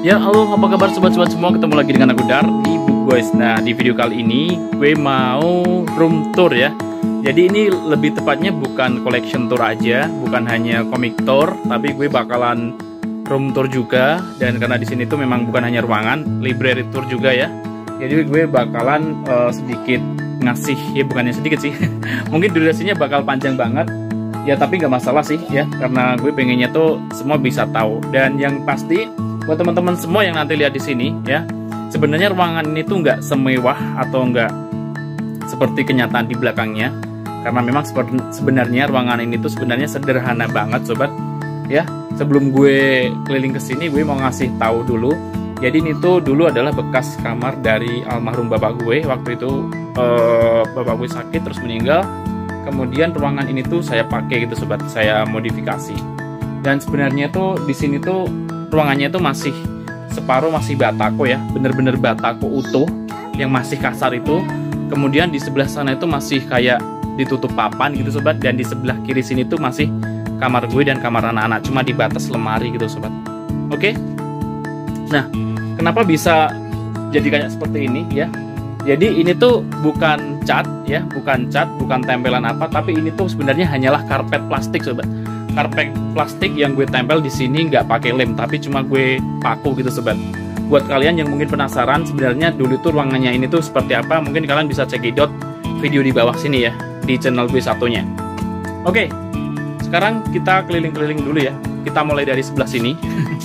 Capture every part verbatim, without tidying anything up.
Ya, halo, apa kabar sobat-sobat semua? Ketemu lagi dengan aku Dar di Book Boys. Nah, di video kali ini gue mau room tour ya. Jadi ini lebih tepatnya bukan collection tour aja, bukan hanya comic tour, tapi gue bakalan room tour juga. Dan karena di sini tuh memang bukan hanya ruangan, library tour juga ya. Jadi gue bakalan uh, sedikit ngasih, ya bukannya sedikit sih, mungkin durasinya bakal panjang banget. Ya tapi nggak masalah sih ya, karena gue pengennya tuh semua bisa tahu. Dan yang pasti buat teman-teman semua yang nanti lihat di sini ya, sebenarnya ruangan ini tuh nggak semewah atau nggak seperti kenyataan di belakangnya, karena memang sebenarnya ruangan ini tuh sebenarnya sederhana banget sobat ya. Sebelum gue keliling ke sini, gue mau ngasih tahu dulu. Jadi ini tuh dulu adalah bekas kamar dari almarhum bapak gue. Waktu itu eh, bapak gue sakit terus meninggal. Kemudian ruangan ini tuh saya pakai gitu sobat, saya modifikasi. Dan sebenarnya tuh di sini tuh ruangannya itu masih separuh masih batako ya, bener-bener batako utuh yang masih kasar itu. Kemudian di sebelah sana itu masih kayak ditutup papan gitu sobat, dan di sebelah kiri sini tuh masih kamar gue dan kamar anak-anak, cuma di batas lemari gitu sobat. Oke. Nah, kenapa bisa jadi kayak seperti ini ya? Jadi ini tuh bukan cat ya, bukan cat, bukan tempelan apa, tapi ini tuh sebenarnya hanyalah karpet plastik sobat. Karpet plastik yang gue tempel di sini nggak pakai lem, tapi cuma gue paku gitu sobat. Buat kalian yang mungkin penasaran sebenarnya dulu tuh ruangannya ini tuh seperti apa, mungkin kalian bisa cekidot video di bawah sini ya, di channel gue satunya. Oke, sekarang kita keliling-keliling dulu ya. Kita mulai dari sebelah sini.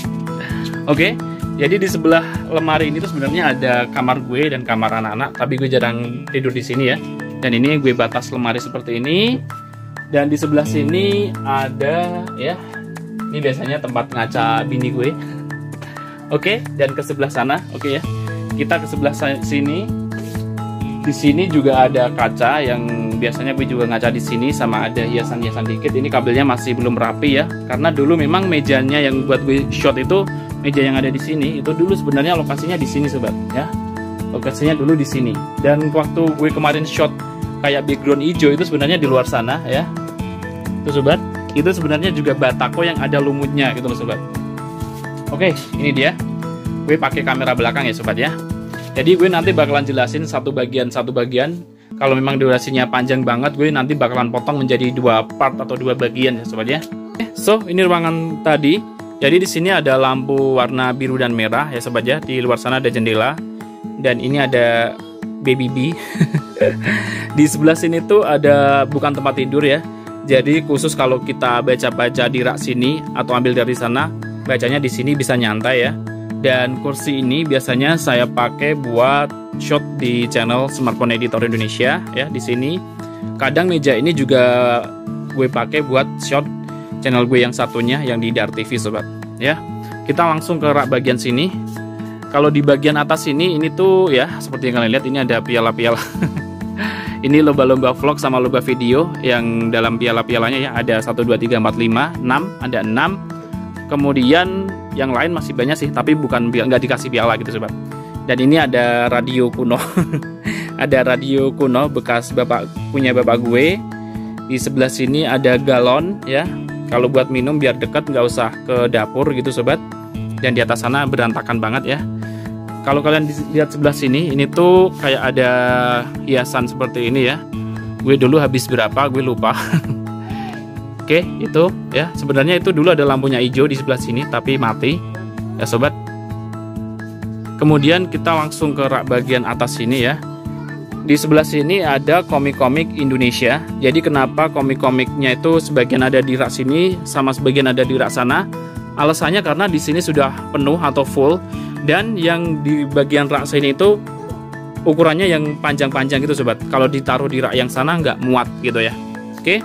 Oke, jadi di sebelah lemari ini tuh sebenarnya ada kamar gue dan kamar anak-anak, tapi gue jarang tidur di sini ya. Dan ini gue batas lemari seperti ini. Dan di sebelah sini ada ya, ini biasanya tempat ngaca bini gue. Oke, dan ke sebelah sana, oke ya. Kita ke sebelah sini. Di sini juga ada kaca yang biasanya gue juga ngaca di sini, sama ada hiasan-hiasan dikit. Ini kabelnya masih belum rapi ya, karena dulu memang mejanya yang buat gue shot itu, meja yang ada di sini itu dulu sebenarnya lokasinya di sini sobat ya. Lokasinya dulu di sini. Dan waktu gue kemarin shot kayak background hijau itu sebenarnya di luar sana ya. Tuh sobat, itu sebenarnya juga batako yang ada lumutnya gitu loh sobat. Oke, ini dia. Gue pakai kamera belakang ya sobat ya. Jadi gue nanti bakalan jelasin satu bagian satu bagian. Kalau memang durasinya panjang banget, gue nanti bakalan potong menjadi dua part atau dua bagian ya sobat ya. So, ini ruangan tadi. Jadi di sini ada lampu warna biru dan merah ya sobat ya. Di luar sana ada jendela. Dan ini ada baby bee. Di sebelah sini tuh ada bukan tempat tidur ya. Jadi khusus kalau kita baca-baca di rak sini atau ambil dari sana, bacanya di sini bisa nyantai ya. Dan kursi ini biasanya saya pakai buat shot di channel Smartphone Editor Indonesia ya di sini. Kadang meja ini juga gue pakai buat shot channel gue yang satunya yang di Dar T V sobat ya. Kita langsung ke rak bagian sini. Kalau di bagian atas ini ini tuh ya seperti yang kalian lihat, ini ada piala-piala. Ini lomba-lomba vlog sama lomba video yang dalam piala-pialanya ya, ada satu, dua, tiga, empat, lima, enam, ada enam. Kemudian yang lain masih banyak sih, tapi bukan nggak dikasih piala gitu sobat. Dan ini ada radio kuno. Ada radio kuno bekas bapak punya bapak gue. Di sebelah sini ada galon ya, kalau buat minum biar deket, nggak usah ke dapur gitu sobat. Dan di atas sana berantakan banget ya. Kalau kalian lihat sebelah sini, ini tuh kayak ada hiasan seperti ini ya. Gue dulu habis berapa, gue lupa. Oke, itu ya. Sebenarnya itu dulu ada lampunya hijau di sebelah sini, tapi mati ya sobat. Kemudian kita langsung ke rak bagian atas sini ya. Di sebelah sini ada komik-komik Indonesia. Jadi kenapa komik-komiknya itu sebagian ada di rak sini sama sebagian ada di rak sana? Alasannya karena di sini sudah penuh atau full. Dan yang di bagian rak sini itu ukurannya yang panjang-panjang gitu sobat. Kalau ditaruh di rak yang sana nggak muat gitu ya. Oke,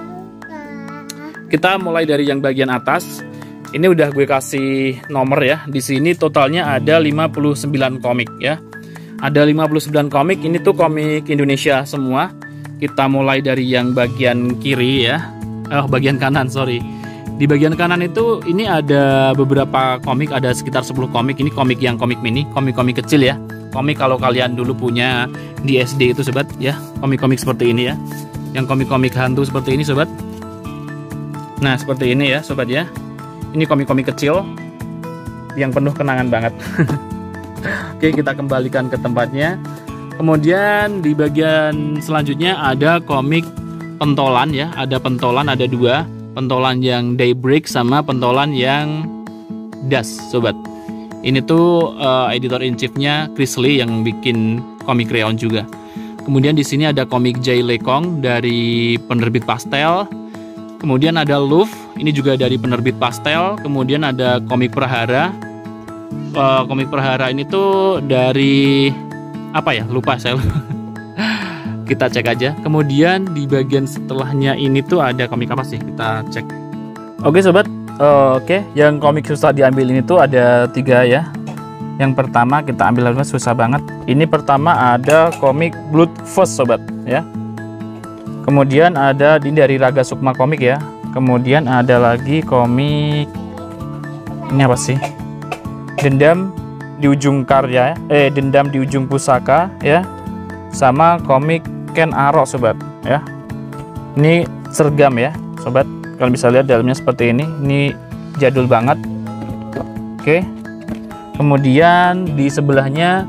kita mulai dari yang bagian atas. Ini udah gue kasih nomor ya. Di sini totalnya ada lima puluh sembilan komik ya. Ada lima puluh sembilan komik. Ini tuh komik Indonesia semua. Kita mulai dari yang bagian kiri ya. Oh, bagian kanan, sorry. Di bagian kanan itu ini ada beberapa komik, ada sekitar sepuluh komik. Ini komik yang komik mini, komik-komik kecil ya. Komik kalau kalian dulu punya di S D itu sobat ya. Komik-komik seperti ini ya. Yang komik-komik hantu seperti ini sobat. Nah, seperti ini ya sobat ya. Ini komik-komik kecil. yang penuh kenangan banget. Oke, kita kembalikan ke tempatnya. Kemudian di bagian selanjutnya ada komik pentolan ya, ada pentolan, ada dua, pentolan yang Daybreak sama pentolan yang Dusk, sobat. Ini tuh uh, editor in chiefnya Chris Lee yang bikin komik Crayon juga. Kemudian di sini ada komik Jay Lekong dari penerbit Pastel. Kemudian ada Love, ini juga dari penerbit Pastel. Kemudian ada komik Prahara. Uh, komik Prahara ini tuh dari apa ya? Lupa saya. Kita cek aja. Kemudian di bagian setelahnya ini tuh ada komik apa sih? Kita cek. Oke sobat, uh, oke. Yang komik susah diambil ini tuh ada tiga ya. Yang pertama kita ambil lagi susah banget. Ini pertama ada komik Blood First sobat ya. Kemudian ada ini dari Raga Sukma Komik ya. Kemudian ada lagi komik ini apa sih? Dendam di Ujung Karya, eh Dendam di Ujung Pusaka ya. Sama komik Ken Arok sobat ya. Ini sergam ya sobat. Kalian bisa lihat dalamnya seperti ini. Ini jadul banget. Oke. Kemudian di sebelahnya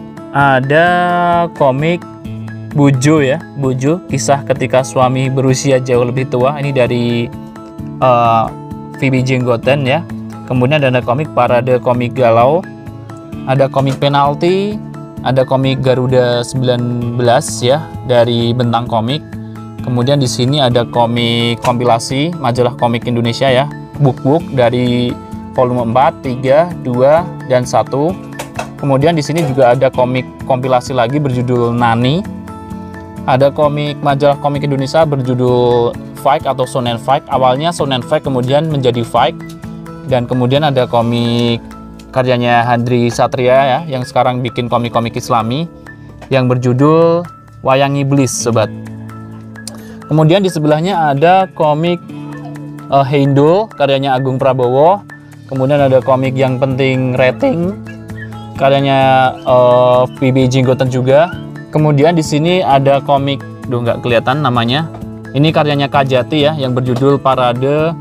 ada komik Bujo ya, Bujo, kisah ketika suami berusia jauh lebih tua. Ini dari uh, Phoebe Jenggoten ya. Kemudian ada komik Parade Komik Galau, ada komik Penalti, ada komik Garuda sembilan belas ya dari Bentang Komik. Kemudian di sini ada komik kompilasi majalah komik Indonesia ya, book-book dari volume empat, tiga, dua, dan satu. Kemudian di sini juga ada komik kompilasi lagi berjudul Nani. Ada komik majalah komik Indonesia berjudul Fight atau Shonen Fight. Awalnya Shonen Fight kemudian menjadi Fight. Dan kemudian ada komik karyanya Handri Satria ya, yang sekarang bikin komik-komik Islami yang berjudul Wayang Iblis sobat. Kemudian di sebelahnya ada komik uh, Heindul karyanya Agung Prabowo. Kemudian ada komik Yang Penting Rating karyanya uh, Phoebe Jenggoten juga. Kemudian di sini ada komik, duh nggak kelihatan namanya. Ini karyanya Kajati ya, yang berjudul Parade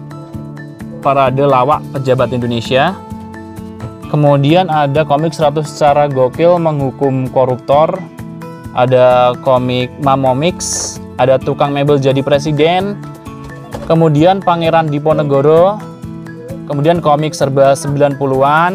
Parade Lawak Pejabat Indonesia. Kemudian ada komik seratus Cara Gokil Menghukum Koruptor. Ada komik Mamomix, ada Tukang Mebel Jadi Presiden. Kemudian Pangeran Diponegoro. Kemudian komik serba sembilan puluhan.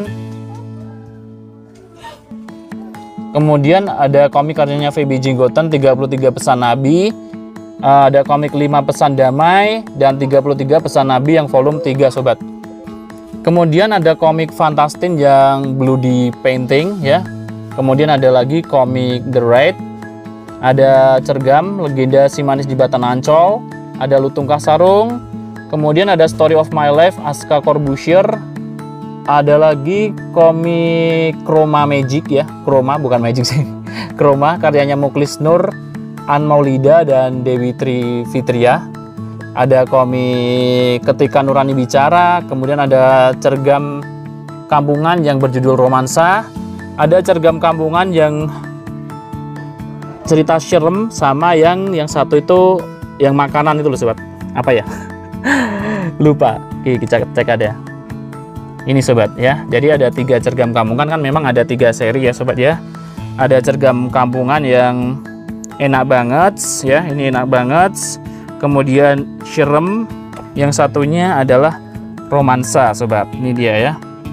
Kemudian ada komik karyanya Phoebe Jenggoten tiga puluh tiga Pesan Nabi. Uh, ada komik lima Pesan Damai dan tiga puluh tiga Pesan Nabi yang volume tiga sobat. Kemudian ada komik Fantastin yang Bloody Painting ya. Kemudian ada lagi komik The Raid. Ada Cergam, Legenda Si Manis di Batan Ancol. Ada Lutung Kasarung. Kemudian ada Story of My Life Aska Corbusier. Ada lagi komik Chroma Magic ya, Chroma bukan Magic sih. Chroma karyanya Muklis Nur, An Maulida dan Dewi Tri Fitria. Ada komik Ketika Nurani Bicara, kemudian ada Cergam Kampungan yang berjudul Romansa. Ada Cergam Kampungan yang cerita Sherem, sama yang yang satu itu yang makanan itu loh sobat. Apa ya? Lupa. Oke, kita cek ada. Ini sobat ya, jadi ada tiga Cergam Kampungan, kan memang ada tiga seri ya sobat ya. Ada Cergam Kampungan yang enak banget ya, ini enak banget. Kemudian Sherem, yang satunya adalah Romansa sobat, ini dia ya.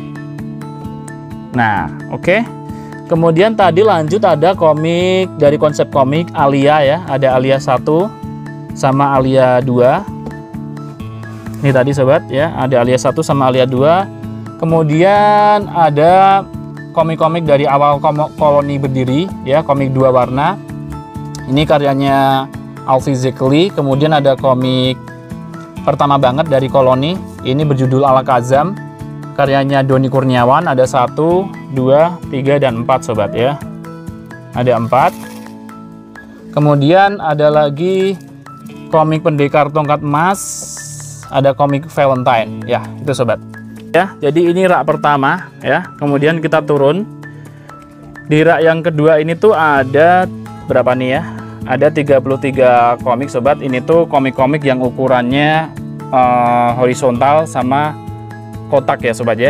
Nah oke okay. Kemudian tadi lanjut ada komik dari Konsep Komik Alia ya, ada Alia satu sama Alia dua. Ini tadi sobat ya, ada Alia satu sama Alia dua. Kemudian ada komik-komik dari awal koloni berdiri ya, komik dua warna. Ini karyanya Alfie Zekeli. Kemudian ada komik pertama banget dari koloni, ini berjudul Al Kazam, karyanya Doni Kurniawan. Ada satu, dua, tiga, dan empat sobat ya. Ada empat. Kemudian ada lagi komik Pendekar Tongkat Emas, ada komik Valentine ya, itu sobat. Ya, jadi ini rak pertama ya. Kemudian kita turun. Di rak yang kedua ini tuh ada berapa nih ya? Ada tiga puluh tiga komik sobat. Ini tuh komik-komik yang ukurannya uh, horizontal sama kotak ya sobat ya.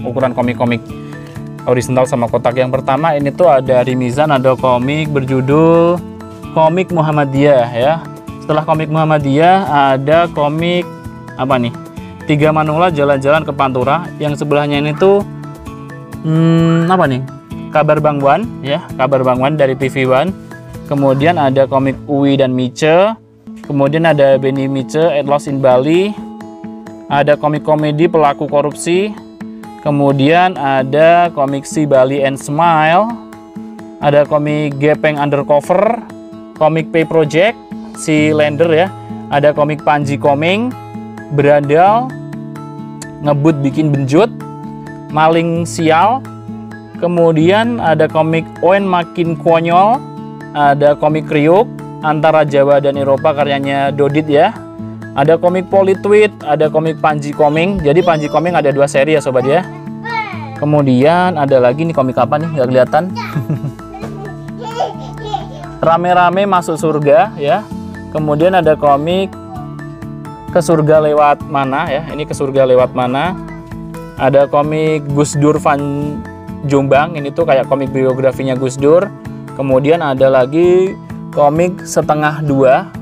ukuran komik-komik horizontal sama kotak. Yang pertama ini tuh ada Rimizan, ada komik berjudul Komik Muhammadiyah ya. Setelah komik Muhammadiyah ada komik apa nih? Tiga Manula Jalan-Jalan ke Pantura. Yang sebelahnya ini tuh hmm, apa nih? Kabar Bang Wan ya, Kabar Bang Wan dari T V One. Kemudian ada komik Uwi dan Mice. Kemudian ada Benny Mice, At Lost in Bali. Ada komik komedi pelaku korupsi. Kemudian ada komik Si Bali and Smile. Ada komik Gepeng Undercover. Komik Pay Project, Si Lender ya. Ada komik Panji Koming, Berandal, Ngebut Bikin Benjut, Maling Sial. Kemudian ada komik Oen Makin Konyol. Ada komik Kriuk, Antara Jawa dan Eropa karyanya Dodit ya. Ada komik Politweet, ada komik Panji Koming. Jadi Panji Koming ada dua seri ya sobat ya. Kemudian ada lagi nih komik apa nih, nggak kelihatan. Rame-rame Masuk Surga ya. Kemudian ada komik Ke Surga Lewat Mana ya. Ini Ke Surga Lewat Mana. Ada komik Gus Dur Van Jombang. Ini tuh kayak komik biografinya Gus Dur. Kemudian ada lagi komik Setengah Dua.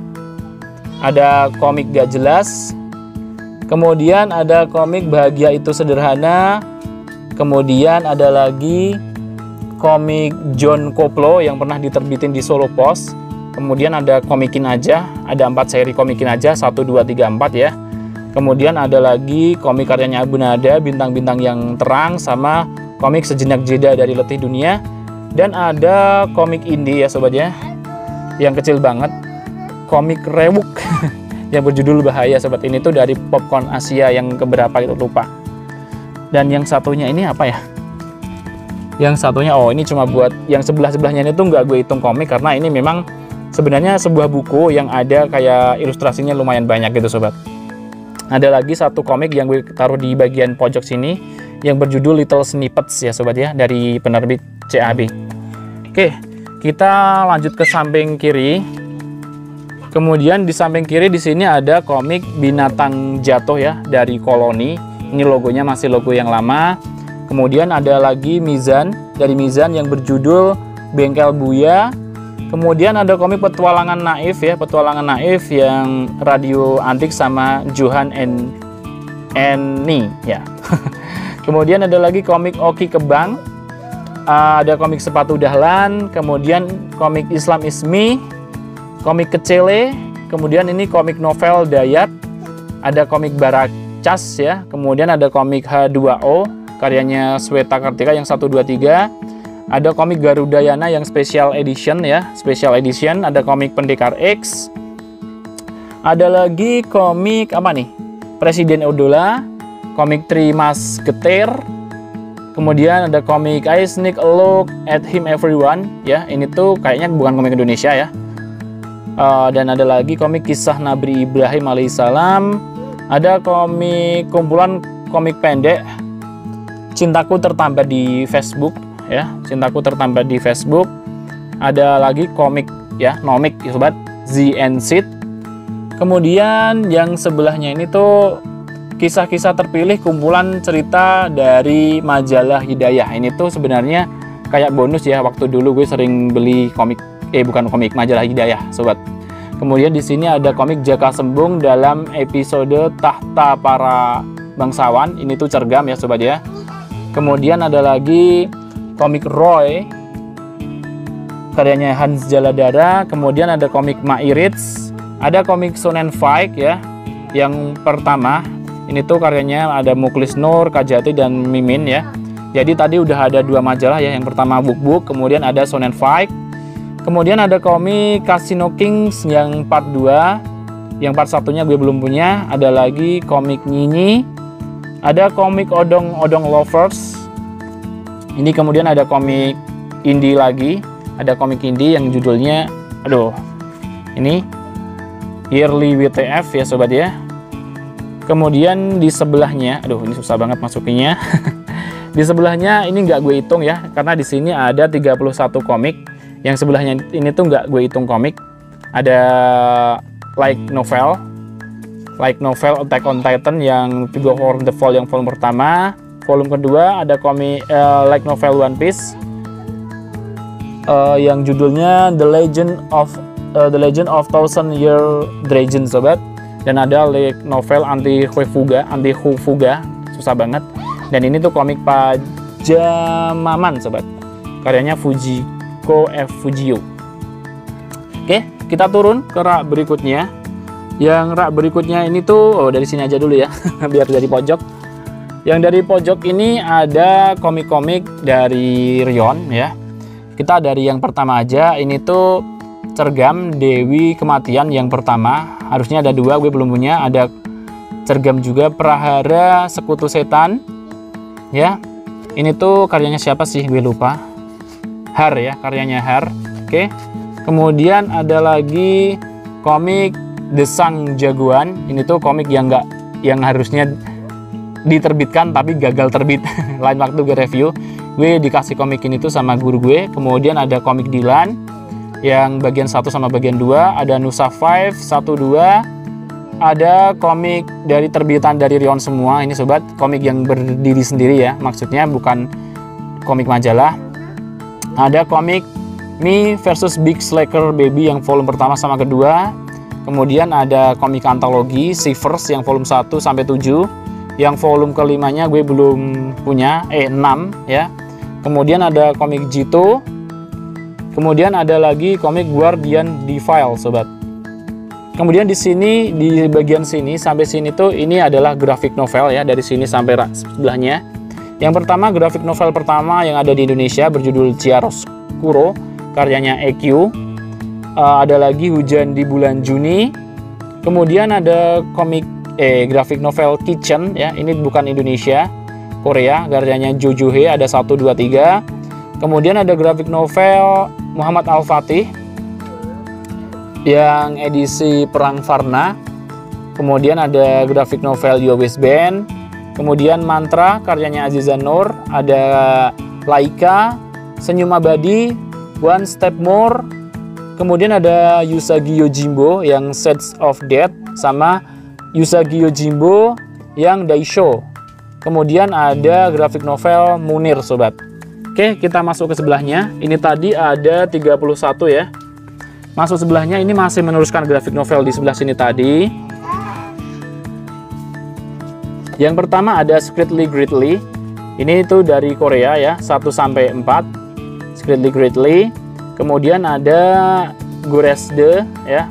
Ada komik Gak Jelas. Kemudian ada komik Bahagia Itu Sederhana. Kemudian ada lagi komik John Koplo yang pernah diterbitin di Solo Post. Kemudian ada Komikin Aja. Ada empat seri Komikin Aja, satu, dua, tiga, empat ya. Kemudian ada lagi komik karyanya Abu Nada, Bintang-Bintang Yang Terang, sama komik Sejenak Jeda dari Letih Dunia. Dan ada komik indie ya sobat ya, yang kecil banget, komik Rewuk yang berjudul Bahaya sobat. Ini tuh dari Popcorn Asia yang keberapa itu lupa. Dan yang satunya ini apa ya? Yang satunya oh ini cuma buat yang sebelah-sebelahnya ini tuh nggak gue hitung komik karena ini memang sebenarnya sebuah buku yang ada kayak ilustrasinya lumayan banyak gitu sobat. Ada lagi satu komik yang gue taruh di bagian pojok sini yang berjudul Little Snippets ya sobat ya, dari penerbit C A B. Oke, kita lanjut ke samping kiri. Kemudian di samping kiri di sini ada komik Binatang Jatuh ya dari Koloni. Ini logonya masih logo yang lama. Kemudian ada lagi Mizan dari Mizan yang berjudul Bengkel Buya. Kemudian ada komik Petualangan Naif ya, Petualangan Naif yang Radio Antik sama Johan and Annie ya. Kemudian ada lagi komik Oki Kebang. Uh, ada komik Sepatu Dahlan, kemudian komik Islam Ismi, komik Kecele, kemudian ini komik novel Dayat, ada komik Baracas ya, kemudian ada komik H dua O karyanya Sweta Kartika yang satu, dua, tiga, ada komik Garudayana yang special edition ya, special edition, ada komik Pendekar X, ada lagi komik apa nih, Presiden Odola, komik Three Musketeer. Kemudian ada komik I Sneak a Look at Him Everyone ya, ini tuh kayaknya bukan komik Indonesia ya. Uh, dan ada lagi komik Kisah Nabi Ibrahim alaihissalam. Ada komik kumpulan komik pendek Cintaku Tertambat di Facebook ya, Cintaku Tertambat di Facebook. Ada lagi komik ya, Nomik ya sobat, Z and Sid. Kemudian yang sebelahnya ini tuh kisah-kisah terpilih kumpulan cerita dari majalah Hidayah. Ini tuh sebenarnya kayak bonus ya, waktu dulu gue sering beli komik eh bukan komik majalah Hidayah sobat. Kemudian di sini ada komik Jaka Sembung dalam episode Tahta Para Bangsawan. Ini tuh cergam ya sobat ya. Kemudian ada lagi komik Roy karyanya Hans Jaladara. Kemudian ada komik Mairitz. Ada komik Shonen Fight ya, yang pertama. Ini tuh karyanya ada Muklis Nur, Kajati, dan Mimin ya. Jadi tadi udah ada dua majalah ya. Yang pertama Book Book, kemudian ada Shonen Fight. Kemudian ada komik Casino Kings yang part dua. Yang part satunya gue belum punya. Ada lagi komik Nyinyi. Ada komik Odong Odong Lovers. Ini kemudian ada komik indie lagi. Ada komik indie yang judulnya, aduh, ini Yearly W T F ya sobat ya. Kemudian di sebelahnya, aduh ini susah banget masukinnya. Di sebelahnya ini nggak gue hitung ya, karena di sini ada tiga puluh satu komik. Yang sebelahnya ini tuh nggak gue hitung komik. Ada Like Novel, Like Novel Attack on Titan yang Figure of the Fall yang volume pertama, volume kedua ada komik uh, light novel One Piece uh, yang judulnya The Legend of uh, The Legend of Thousand Year Dragon sobat. Dan ada light novel anti Hufuga, anti Hufuga, susah banget. Dan ini tuh komik Pajamaman sobat, karyanya Fujiko F Fujio. Oke, kita turun ke rak berikutnya. Yang rak berikutnya ini tuh, oh dari sini aja dulu ya, biar dari pojok. Yang dari pojok ini ada komik-komik dari Rion ya. Kita dari yang pertama aja, ini tuh Cergam Dewi Kematian yang pertama. Harusnya ada dua, gue belum punya. Ada Cergam juga Prahara Sekutu Setan ya. Ini tuh karyanya siapa sih, gue lupa. Har ya, karyanya Har. Oke. Kemudian ada lagi komik The Sang Jagoan. Ini tuh komik yang enggak, yang harusnya diterbitkan tapi gagal terbit. Lain waktu gue review. Gue dikasih komik ini tuh sama guru gue. Kemudian ada komik Dilan yang bagian satu sama bagian dua, ada Nusa Five satu dua, ada komik dari terbitan dari Rion semua. Ini sobat, komik yang berdiri sendiri ya, maksudnya bukan komik majalah. Ada komik Me versus Big Slacker Baby yang volume pertama sama kedua. Kemudian ada komik antologi Shivers yang volume satu sampai tujuh. Yang volume kelimanya gue belum punya, eh enam ya. Kemudian ada komik Jito. Kemudian ada lagi komik Guardian Defile sobat. Kemudian di sini, di bagian sini sampai sini tuh ini adalah grafik novel ya, dari sini sampai sebelahnya. Yang pertama, grafik novel pertama yang ada di Indonesia berjudul Chiaroscuro, karyanya E Q. Uh, ada lagi Hujan di Bulan Juni. Kemudian ada komik eh grafik novel Kitchen ya, ini bukan Indonesia, Korea, karyanya Jojo He, ada satu dua tiga. Kemudian ada grafik novel Muhammad Al-Fatih yang edisi Perang Varna. Kemudian ada grafik novel Yowis Band. Kemudian Mantra karyanya Aziza Nur. Ada Laika, Senyum Abadi, One Step More. Kemudian ada Usagi Yojimbo yang Shades of Death, sama Usagi Yojimbo yang Daisho. Kemudian ada grafik novel Munir sobat. Oke, kita masuk ke sebelahnya. Ini tadi ada tiga puluh satu ya. Masuk sebelahnya, ini masih meneruskan grafik novel di sebelah sini tadi. Yang pertama ada Secretly Greatly. Ini itu dari Korea ya, satu sampai empat. Secretly Greatly. Kemudian ada Goresde ya.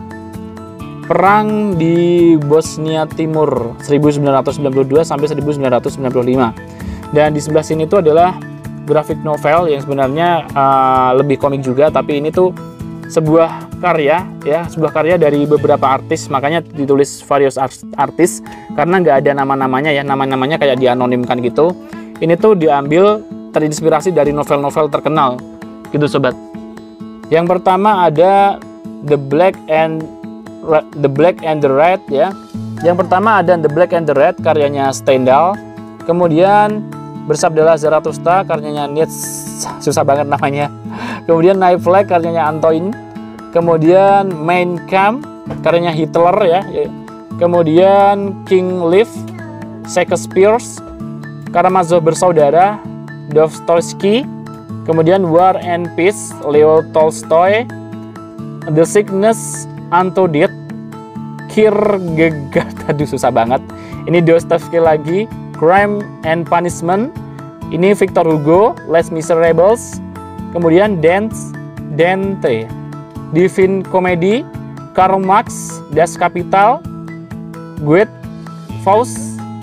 Perang di Bosnia Timur seribu sembilan ratus sembilan puluh dua sampai seribu sembilan ratus sembilan puluh lima. Dan di sebelah sini itu adalah grafik novel yang sebenarnya uh, lebih komik juga, tapi ini tuh sebuah karya ya, sebuah karya dari beberapa artis, makanya ditulis various artis karena nggak ada nama-namanya ya, nama-namanya kayak dianonimkan gitu. Ini tuh diambil terinspirasi dari novel-novel terkenal gitu sobat. Yang pertama ada The Black and The Black and the Red ya. Yang pertama ada The Black and the Red karyanya Stendhal. Kemudian Bersabdalah Zarathustra karyanya Nietzsche, susah banget namanya. Kemudian Night Flag karyanya Antoine. Kemudian Mein Kampf karyanya Hitler ya. Kemudian King Lear, Shakespeare, Karamazov Bersaudara, Dostoevsky. Kemudian War and Peace, Leo Tolstoy. The Sickness, Antoinette, Kierkegaard, aduh susah banget. Ini Dostoevsky lagi. Crime and Punishment, ini Victor Hugo, Les Miserables. Kemudian Dance, Dante, Divine Comedy, Karl Marx, Das Kapital, Goethe, Faust.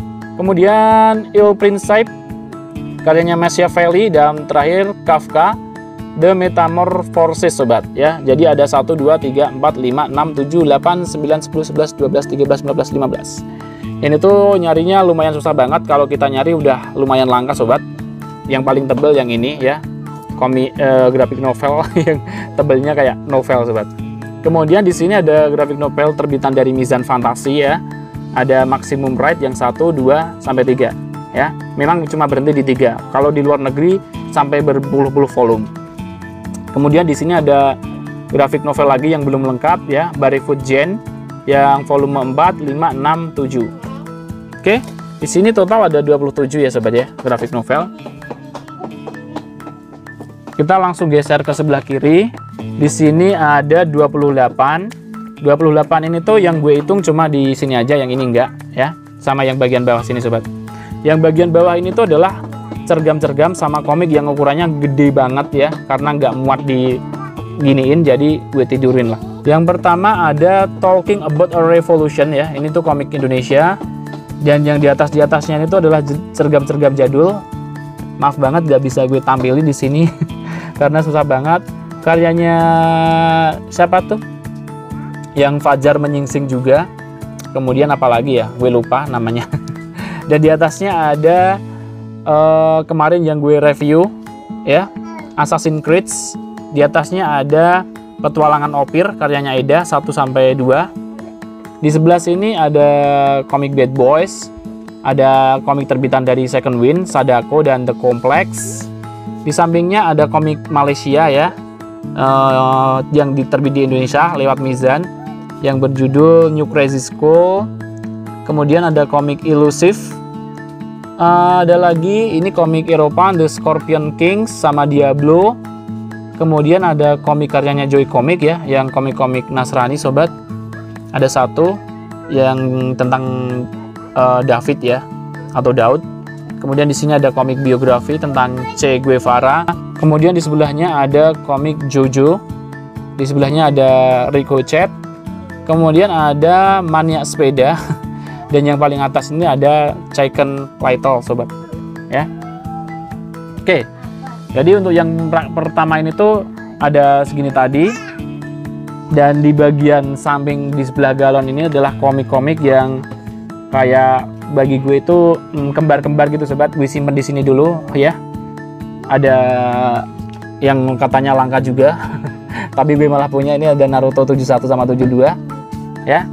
Kemudian Il Principe, karyanya Machiavelli. Dan terakhir Kafka, The Metamorphosis sobat ya. Jadi ada satu, dua, tiga, empat, lima, enam, tujuh, delapan, sembilan, sepuluh, sebelas, dua belas, tiga belas, empat belas, lima belas. Ini tuh nyarinya lumayan susah banget. Kalau kita nyari udah lumayan langka sobat. Yang paling tebel yang ini ya, komik eh, grafik novel yang tebelnya kayak novel sobat. Kemudian di sini ada grafik novel terbitan dari Mizan Fantasi ya. Ada Maximum Ride yang satu, dua, sampai tiga ya. Memang cuma berhenti di tiga. Kalau di luar negeri sampai berpuluh-puluh volume. Kemudian di sini ada grafik novel lagi yang belum lengkap ya, Barefoot Gen yang volume empat, lima, enam, tujuh. Oke, Di sini total ada dua puluh tujuh ya sobat ya, grafik novel. Kita langsung geser ke sebelah kiri. Di sini ada dua puluh delapan. dua puluh delapan ini tuh yang gue hitung cuma di sini aja, yang ini enggak ya. Sama yang bagian bawah sini sobat. Yang bagian bawah ini tuh adalah cergam-cergam sama komik yang ukurannya gede banget ya, karena nggak muat di giniin, jadi gue tidurin lah. Yang pertama ada Talking About a Revolution ya. Ini tuh komik Indonesia. Dan yang di atas di atasnya itu adalah cergam-cergam jadul. Maaf banget nggak bisa gue tampilin di sini karena susah banget. Karyanya siapa tuh? Yang Fajar Menyingsing juga. Kemudian apalagi ya, gue lupa namanya. Dan di atasnya ada uh, kemarin yang gue review ya, Assassin's Creed. Di atasnya ada Petualangan Opir karyanya Eda satu sampai dua. Di sebelah sini ada komik Bad Boys, ada komik terbitan dari Second Wind, Sadako dan The Complex. Di sampingnya ada komik Malaysia ya, uh, yang diterbit di Indonesia lewat Mizan, yang berjudul New Crazy School. Kemudian ada komik Elusive. Uh, ada lagi ini komik Eropa, The Scorpion Kings sama Diablo. Kemudian ada komik karyanya Joy Comic ya, yang komik-komik Nasrani sobat. Ada satu yang tentang uh, David ya, atau Daud. Kemudian di sini ada komik biografi tentang Che Guevara. Kemudian di sebelahnya ada komik Jojo. Di sebelahnya ada Ricochet. Kemudian ada Maniak Sepeda. Dan yang paling atas ini ada Chicken Little sobat ya. Oke. Jadi untuk yang pertama ini tuh ada segini tadi. Dan di bagian samping di sebelah galon ini adalah komik-komik yang kayak bagi gue itu kembar-kembar gitu sobat. Gue simpen di sini dulu ya. Ada yang katanya langka juga. Tapi gue malah punya, ini ada Naruto tujuh puluh satu sama tujuh puluh dua ya.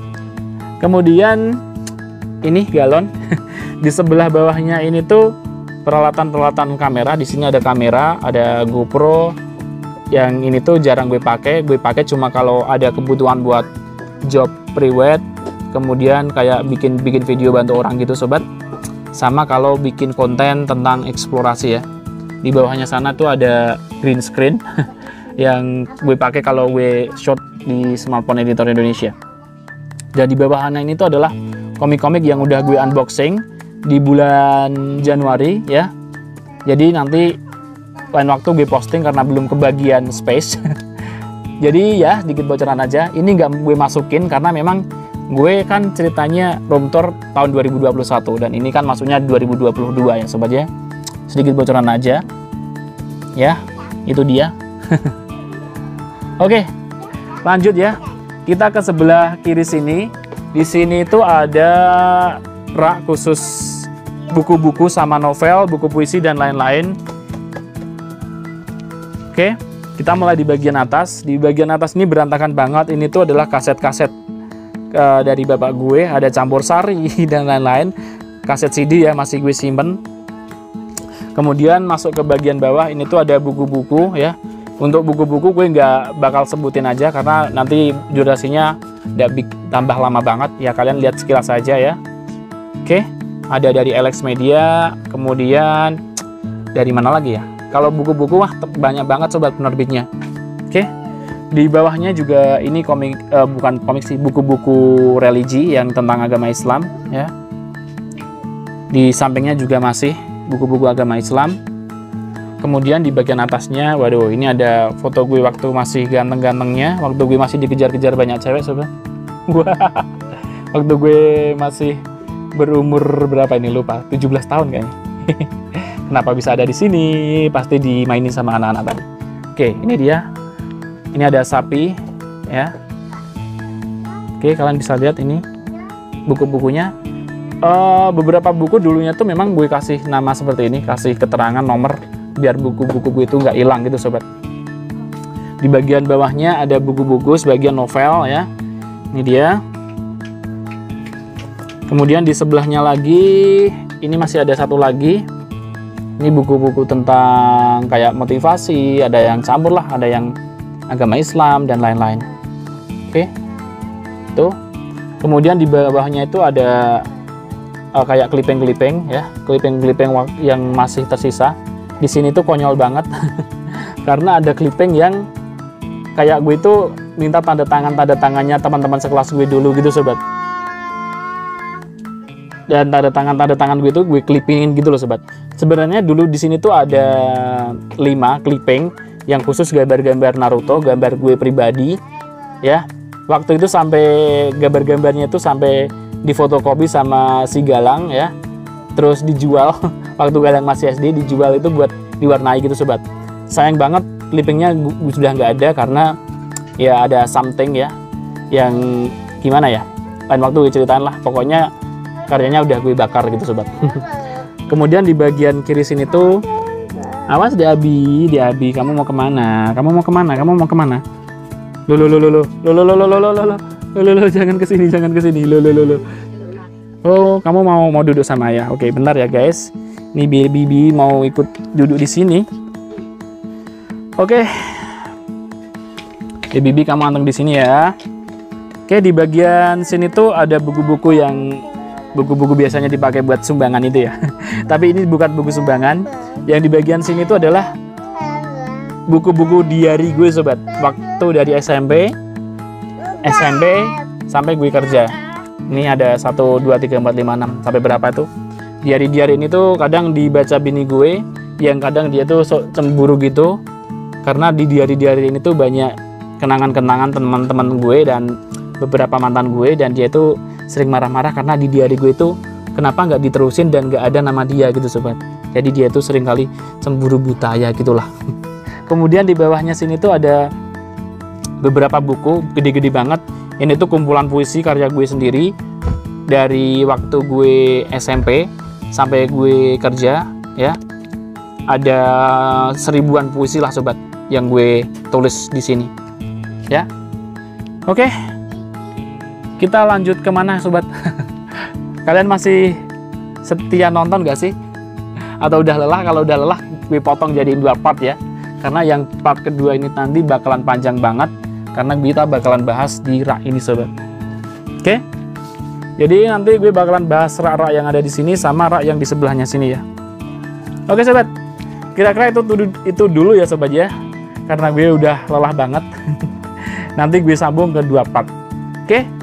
Kemudian ini galon. Di sebelah bawahnya ini tuh peralatan-peralatan kamera. Di sini ada kamera, ada GoPro. Yang ini tuh jarang gue pakai. Gue pakai cuma kalau ada kebutuhan buat job private. Kemudian kayak bikin bikin video bantu orang gitu sobat. Sama kalau bikin konten tentang eksplorasi ya. Di bawahnya sana tuh ada green screen yang gue pakai kalau gue shot di Smartphone Editor Indonesia. Dan di bawahnya ini tuh adalah komik-komik yang udah gue unboxing di bulan Januari ya. Jadi nanti lain waktu gue posting karena belum kebagian space. Jadi ya sedikit bocoran aja. Ini nggak gue masukin karena memang gue kan ceritanya room tour tahun dua ribu dua puluh satu dan ini kan masuknya dua ribu dua puluh dua ya sobat ya. Sedikit bocoran aja. Ya, itu dia. Oke, lanjut ya. Kita ke sebelah kiri sini. Di sini itu ada rak khusus buku-buku sama novel, buku puisi dan lain-lain. Oke, kita mulai di bagian atas. Di bagian atas ini berantakan banget. Ini tuh adalah kaset-kaset uh, dari bapak gue. Ada campur sari dan lain-lain. Kaset C D ya, masih gue simpen. Kemudian masuk ke bagian bawah. Ini tuh ada buku-buku ya. Untuk buku-buku gue nggak bakal sebutin aja karena nanti durasinya udah tambah lama banget. Ya kalian lihat sekilas saja ya. Oke, ada dari Alex Media. Kemudian dari mana lagi ya? Kalau buku-buku wah banyak banget sobat penerbitnya. Oke. Di bawahnya juga ini komik eh, bukan komik sih, buku-buku religi yang tentang agama Islam ya. Di sampingnya juga masih buku-buku agama Islam. Kemudian di bagian atasnya, waduh, ini ada foto gue waktu masih ganteng-gantengnya, waktu gue masih dikejar-kejar banyak cewek sobat. Waktu gue masih berumur berapa ini lupa, tujuh belas tahun kayaknya. Kenapa bisa ada di sini? Pasti dimainin sama anak-anak tadi. Oke, ini dia. Ini ada sapi, ya. Oke, kalian bisa lihat ini buku-bukunya. Uh, beberapa buku dulunya tuh memang gue kasih nama seperti ini, kasih keterangan nomor biar buku-buku gue itu nggak hilang gitu sobat. Di bagian bawahnya ada buku-buku sebagian novel ya. Ini dia. Kemudian di sebelahnya lagi ini masih ada satu lagi. Ini buku-buku tentang kayak motivasi, ada yang campur lah, ada yang agama Islam dan lain-lain. Oke, tuh. Kemudian di bawahnya itu ada uh, kayak clipping-clipping ya, clipping-clipping yang masih tersisa. Di sini tuh konyol banget karena ada clipping yang kayak gue itu minta tanda tangan tanda tangannya teman-teman sekelas gue dulu gitu sobat. Dan tanda tangan tanda tangan gue itu gue clippingin gitu loh sobat. Sebenarnya dulu di sini tuh ada lima clipping yang khusus gambar-gambar Naruto, gambar gue pribadi ya. Waktu itu sampai gambar-gambarnya itu sampai difotokopi sama si Galang ya, terus dijual waktu Galang masih S D, dijual itu buat diwarnai gitu sobat. Sayang banget clippingnya sudah nggak ada karena ya ada something ya yang gimana ya, lain waktu gue ceritain lah. Pokoknya karyanya udah gue bakar gitu sobat. Kemudian di bagian kiri sini tuh, awas di Abi, di Abi, kamu mau kemana? Kamu mau kemana? Kamu mau kemana? Lo lo lo lo lo lo lo lo lo lo lo lo lo lo jangan kesini, jangan kesini, lo lo lo lo. Oh, kamu mau mau duduk sama ayah? Oke, bentar ya guys. Nih Bibi mau ikut duduk di sini. Oke, Bibi kamu anteng di sini ya. Oke, di bagian sini tuh ada buku-buku yang buku-buku biasanya dipakai buat sumbangan itu ya. Tapi ini bukan buku sumbangan. Yang di bagian sini tuh adalah buku-buku diary gue sobat. Waktu dari S M P, S M P sampai gue kerja. Ini ada satu, dua, tiga, empat, lima, enam sampai berapa tuh? Diary-diary ini tuh kadang dibaca bini gue, yang kadang dia tuh so cemburu gitu. Karena di diary-diary ini tuh banyak kenangan-kenangan teman-teman gue dan beberapa mantan gue, dan dia tuh sering marah-marah karena di diary gue itu kenapa nggak diterusin dan nggak ada nama dia gitu sobat. Jadi dia tuh sering kali cemburu buta ya gitulah. Kemudian di bawahnya sini tuh ada beberapa buku gede-gede banget. Ini tuh kumpulan puisi karya gue sendiri dari waktu gue S M P sampai gue kerja ya. Ada seribuan puisi lah sobat yang gue tulis di sini ya. Oke, kita lanjut kemana sobat? Kalian masih setia nonton gak sih? Atau udah lelah? Kalau udah lelah gue potong jadiin dua part ya, karena yang part kedua ini nanti bakalan panjang banget karena kita bakalan bahas di rak ini sobat. Oke, jadi nanti gue bakalan bahas rak-rak yang ada di sini sama rak yang di sebelahnya sini ya. Oke sobat, kira-kira itu itu dulu ya sobat ya, karena gue udah lelah banget. Nanti gue sambung ke dua part. Oke.